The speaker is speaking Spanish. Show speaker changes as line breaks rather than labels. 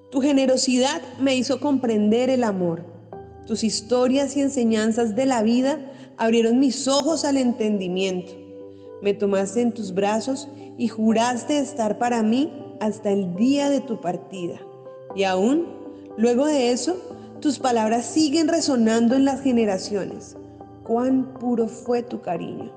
Tu generosidad me hizo comprender el amor. Tus historias y enseñanzas de la vida abrieron mis ojos al entendimiento. Me tomaste en tus brazos y juraste estar para mí hasta el día de tu partida. Y aún, luego de eso, tus palabras siguen resonando en las generaciones. Cuán puro fue tu cariño.